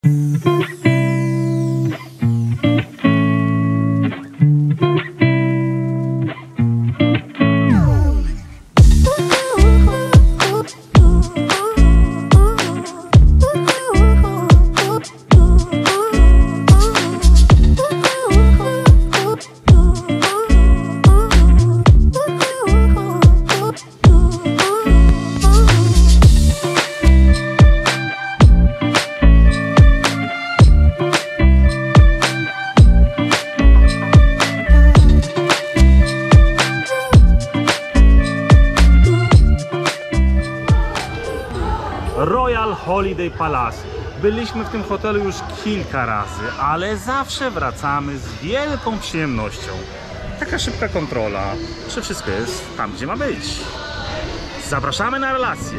Royal Holiday Palace. Byliśmy w tym hotelu już kilka razy, ale zawsze wracamy z wielką przyjemnością. Taka szybka kontrola, czy wszystko jest tam, gdzie ma być. Zapraszamy na relację.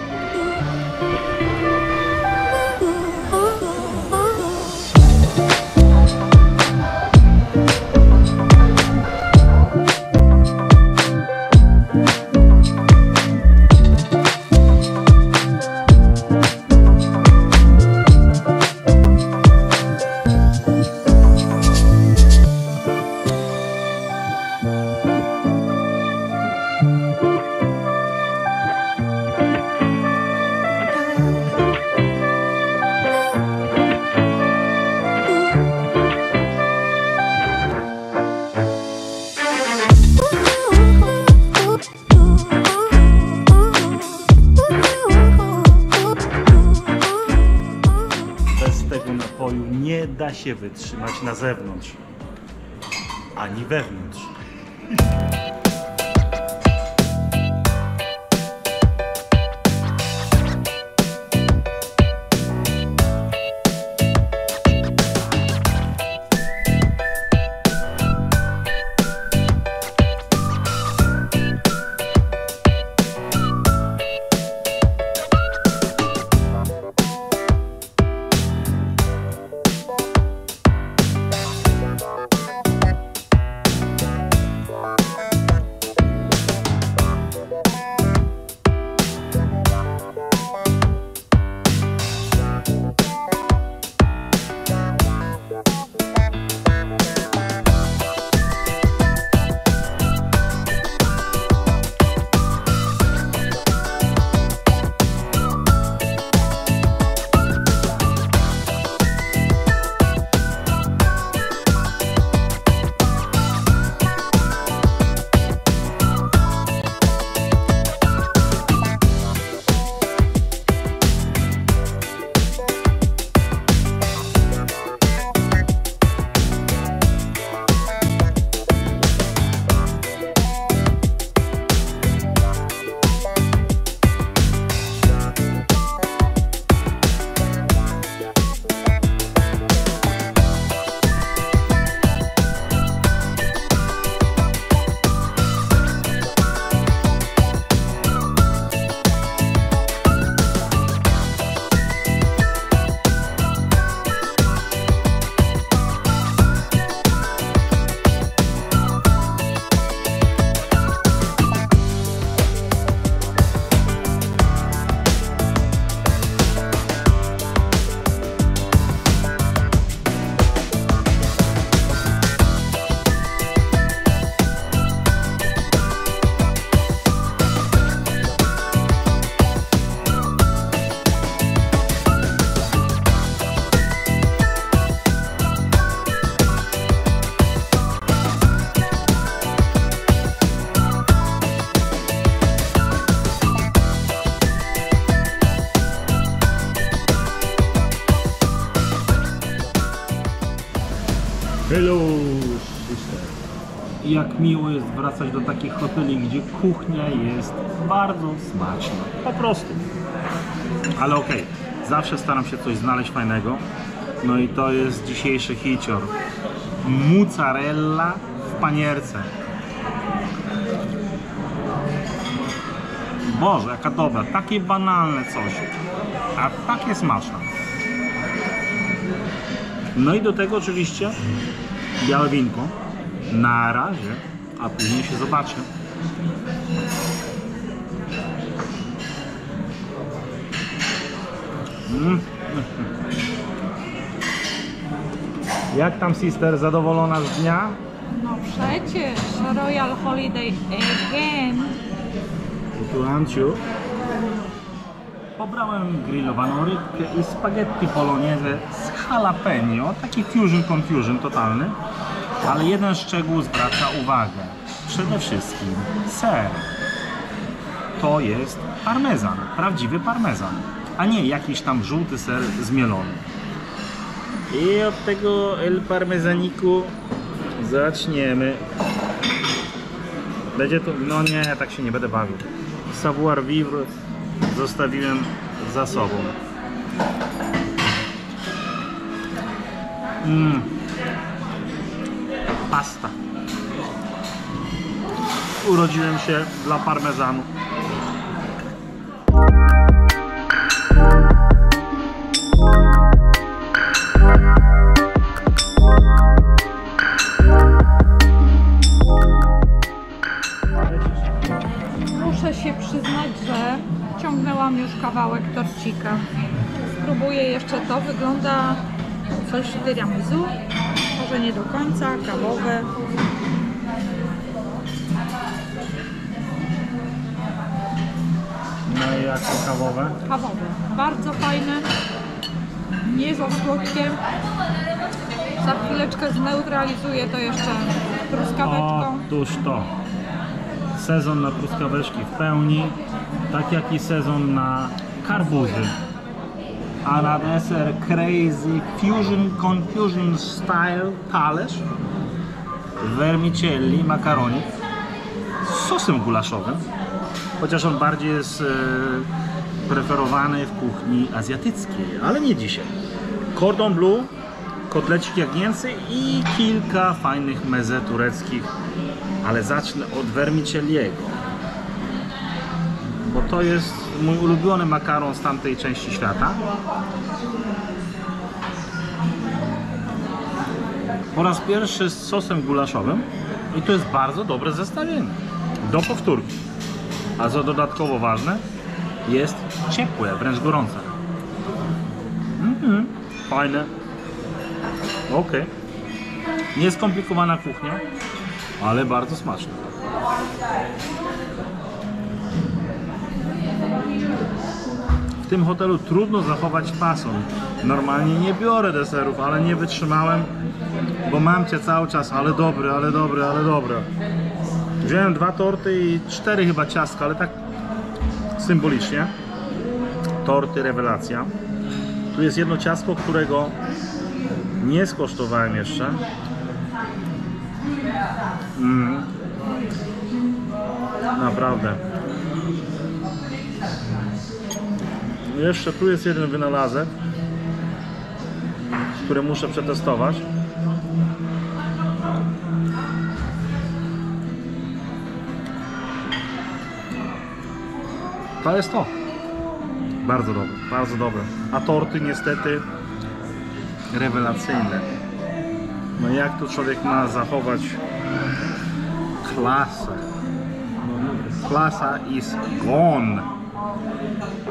Napoju nie da się wytrzymać na zewnątrz, ani wewnątrz. Hello, sister. Jak miło jest wracać do takich hoteli, gdzie kuchnia jest bardzo smaczna. Po prostu. Ale okej, zawsze staram się coś znaleźć fajnego. No i to jest dzisiejszy hicior. Mozzarella w panierce. Boże, jaka dobra. Takie banalne coś. A takie smaczne. No i do tego oczywiście białe winko. Na razie, a później się zobaczy. Jak tam, sister? Zadowolona z dnia? No przecież, Royal Holiday again. Tu Anciu. Pobrałem grillowaną rybkę i spaghetti bolognese z jalapeno. Taki fusion confusion totalny. Ale jeden szczegół zwraca uwagę. Przede wszystkim ser. To jest parmezan, prawdziwy parmezan, a nie jakiś tam żółty ser zmielony. I od tego el parmezaniku zaczniemy. Będzie to... No nie, tak się nie będę bawił. Savoir vivre zostawiłem za sobą. Pasta. Urodziłem się dla parmezanu. Muszę się przyznać, że ciągnęłam już kawałek torcika. Spróbuję jeszcze to. Wygląda coś tiramisu. Może nie do końca, kawowe. No i jak to kawowe? Kawowe. Bardzo fajne. Nie za słodkie. Za chwileczkę zneutralizuję to jeszcze truskaweczką. Otóż to. Sezon na truskaweczki w pełni, tak jak i sezon na karbuzy. A na deser Crazy Fusion Confusion Style talerz vermicelli makaronik z sosem gulaszowym, chociaż on bardziej jest preferowany w kuchni azjatyckiej, ale nie dzisiaj. Cordon bleu, kotlecik jagnięcy i kilka fajnych meze tureckich, ale zacznę od vermicelliego, bo to jest mój ulubiony makaron z tamtej części świata. Po raz pierwszy z sosem gulaszowym i to jest bardzo dobre zestawienie do powtórki. A co dodatkowo ważne, jest ciepłe, wręcz gorące. Fajne. Ok. Nieskomplikowana kuchnia, ale bardzo smaczne. W tym hotelu trudno zachować fason. Normalnie nie biorę deserów, ale nie wytrzymałem, bo mam cię cały czas, ale dobre, ale dobre, ale dobre. Wziąłem 2 torty i 4 chyba ciastka, ale tak symbolicznie. Torty rewelacja. Tu jest jedno ciastko, którego nie skosztowałem jeszcze. Naprawdę. Jeszcze tu jest jeden wynalazek, który muszę przetestować. To jest to. Bardzo dobre, bardzo dobre. A torty niestety rewelacyjne. No jak tu człowiek ma zachować klasę? Klasa is gone.